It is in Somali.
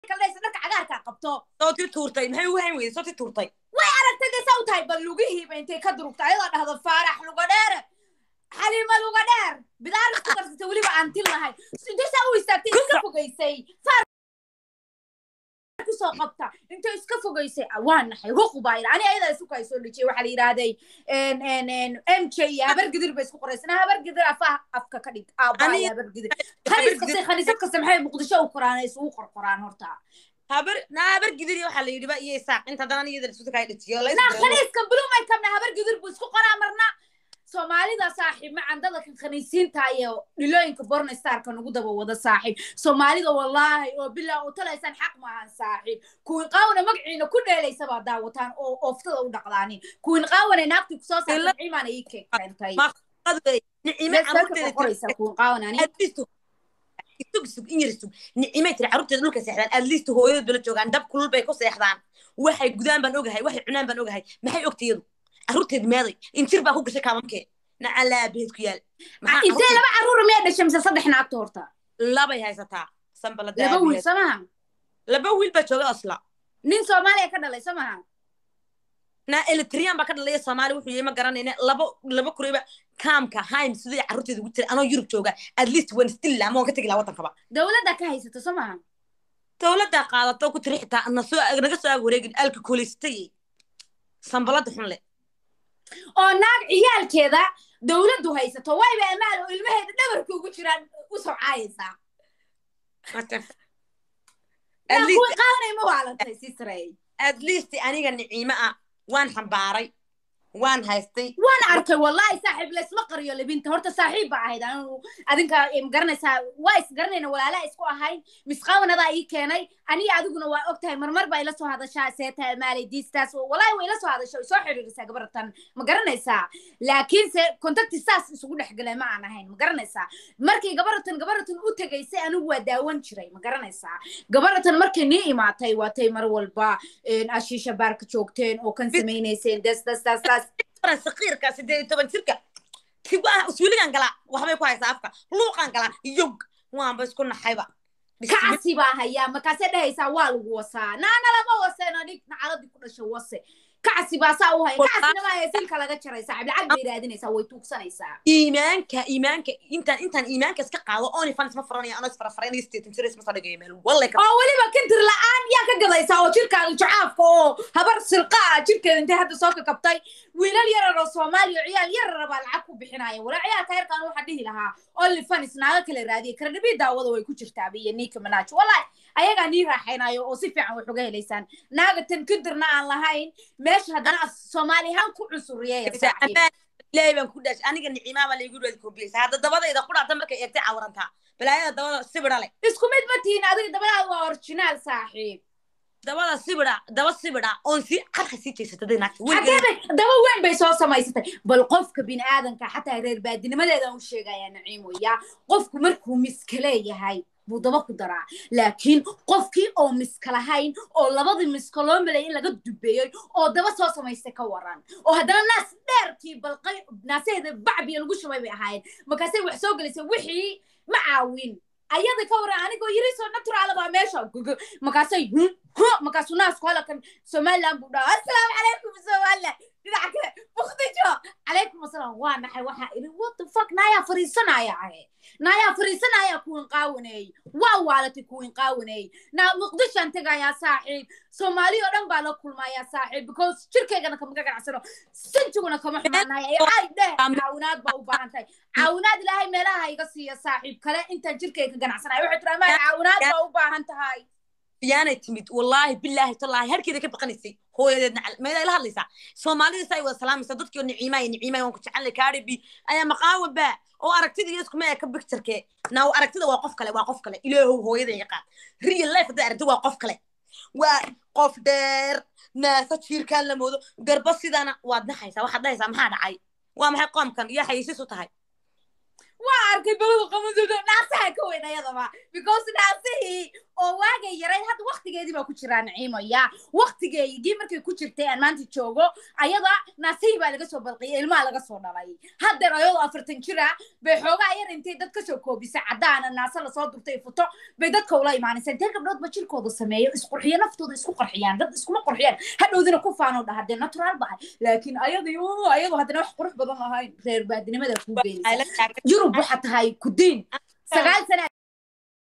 kala isna cagaarka qabto صوتي تورتي maxay u hayn weeyay صوتي turtay way aragtay sawtay bal lugihiiba intay ka durugtay ayada dhahdo faarax luga dheer xalima luga dheer bidaar isku darsatay waliba aan til lahay sidoo u istaagtay iska fogeysay ku soo qabta intay iska fogeysay waan naxay huqubayr ani ayada isku kaysoo dhijay waxa la yiraahday MJ habar gidir bay isku qoraysana habar gidir afka ka dhig aabay habar gidir khaniisad ka samxay muqdisho u qoraanay isugu qorqoraan horta habar gidir waxa la yidhi iyo saaq inta danan iyada isku kay dhijiyo la khaniiskan bulumay kamna habar gidir buu isku qoraa marna Soomaalida saaxiib ma candada kan khaniisiinta iyo dhilooyinka born star kan ugu daba wada saaxiib Soomaalida wallahi oo bilaa oo talaysan xaq ma ahan saaxiib kuwin qaawna magaciina ku dheelaysa baa daawataan oo oftada u dhaqdaani kuwin qaawna naagti ku soo saartay iimaan ay keentay ma qaday nicime carruurteeda qoraysa kuwin qaawna ani isug injirsu nicime tiri carruurteeda dhulka seexdaan at least hooyada bala joogan dab kulul bay ku seexdaan waxay gudaan baan ogahay waxay cunaan baan ogahay maxay ogtiyadu carruurteed meeday intir baa ku gashay kaamamkee nacala beed ku yaal maxaa intee laba carruur ma dhashay mise saddex naagto horta laba ay haysataa sanbala laba wiil samaha laba wiil baa jooga asla nin Soomaali ka dhalay samaha na Eritrean baa ka dhalay Soomaali wuxuu yahay ma garanayna laba kuriba kaamka haym sidii carruurteed ugu tir anoo Yurub jooga at least one still la ma ka tagi la wadanka ba dawladda ka haysato samaha dawladda qaadato ku tiri xitaa naga soo wareegin alkoholistay sanbalada xun leh oo naag ciyaalkeeda dawladdu haysato wayba amaal oo ilmaheeda dhabarka ugu jiraan u soo caayaysa at least aniga niciima ah waan xambaaray waan haystay waan arkay wallahi saaxiib la isma qariyo labinta horta saaxiib baa ahayd adinka garanaysaa waa is garanayna walaala isku ahayn misqaawanada ay keenay aniga adiguna waa ogtahay marmar baa ila soo hadashaa seeta maalay diistaas wallahi way ila soo hadashay soo xiriirisa gabartan ma garanaysaa laakiin se contact saas isugu dhaxgalay ma aan ahayn ma garanaysaa markii gabartan u tagaysay anigu waa daawan jiray ma garanaysaa gabartan markii nii imaatay waatay mar walba ashiisha baarka joogteen oo kan sameeynayeen das صغيرك سيدي تبان شركة تبغى أسوليان كلا وهم يكون هيسافك لوقان كلا يوج وان بس كنا حيبة كعسي بقى هيا ما كسر هيسا والوصا أنا لما وصينا ديك نعرض كل شيء وصي كعسي بقى ساوها كعسي ما يصير كلا جت شري ساعة بالعكس بيرادين يسوي توكسان يسا إيمانك أنت إيمانك إسكا قاضي أنا فانس مفرني أنا فرني استيت تنسرس مثلا جيمل والله أولي ما كنت الآن يا كجلا يسوي شركة الشعافكو هبر سرقة شركة أنت هذا سوق كبتاي ولا يرى الصومالي عيال يرى بالعكو بحناية ولا عيال كير كانوا حديه لها أولي فانس ناقل كل رادي كردبي داوض ويكون شرتابي نيك مناش والله ayaga ni raaxaynayo oo si fiican wax uga helaysan naagatan kidirna aan lahayn meesha hadana Soomaali han ku cusuriyeey leeban ku dhash aniga nicimaama la igu reed koobiyay hada dabadayda quraata markay eegtay cawaranta balaayada dabada sibira leh isku mid ma tiin adiga dabada waa original saaxiib dabada sibira on si qarxasi jeesatay naagta weligeed daba weyn bay soo samaysatay bal qofka bin aadanka xataa reer baadinimadeeda uu sheegaya naciimo ya qofku markuu miskaleeyahay budaba ku daraa laakiin qofkii oo miskalahayn oo labadii miskaloo malay in laga dubeeyay oo daba soo samaystay ka waran oo hadana naas dheerkii balqay naaseeda bacbi lagu shubay bay ahaayeen markaasay wax soo galisay wixii ma caawin ayada ka waran anigoo yiri soo natural ba meesha markaasay markaasuu naas ku halakan Soomaaliland buu dhahay assalaamu calaykum Soomaaliland dhinaca kale muqdisho calaykum asalaam waa naxay waxa iri what the fuck naaya fariisanaya kuwin qaawanay waa waalati kuwin qaawanay na muqdisho tagaya saaxiib Soomaali oo dhan baa la kulmaya saaxiib because shirkeegana kama ganacsano sinjiguna kama xumaanay ay dheh caawinaad baa u baahantahay caawinaad ilaahay meelaha iga siiya saaxiib kale inta shirkeega ganacsanayo waxa tiraahdaa caawinaad baa u baahan tahay yaana timid wallahi billahi tallahi harkeeda ka baqanaysay hooyadeedna meeday la hadlaysaa Soomaalida say wada salaamaysa dadkii niciimay waan ku jecel kaaribi ayaa maqaawaba oo aragtida isku ma ka picture-ke naaw aragtida waa qof kale ilaahow hooyada yaqaan real life da aragtida waa qof kale waa qof dheer naasa jiirkaan la moodo garba sidana waad naxaysaa waxaad dhahaysaa maxaa dhacay waa maxay qoomkan iyo xayisiis u tahay waa arkay baladu qamadu naasaha ka weynayadaba because naasihi oo waagay yaray hadda waqtigeedii baa ku jiraa naciimaya waqtigeedii markay ku jirtay aan maanta joogo ayada naasay baa laga soo balqiyay ilmaha laga soo dhalay hadda ayadoo 40 jira bay xoogaa yar intay dad ka soo koobisay cadaan naasa la soo durtay futo bay dadka ula imaanaysan teen gabdhood ba jirkooda sameeyo isqurxiyo naftooda isku qarxiyaan dad iskuma qurxiyaan hadhowdina ku faano dhahdeen natural baa laakiin ayadu hadana wax qurux badan lahayn reer baadinimada ku geeyay yurub waxa tahay ku diin 9 sano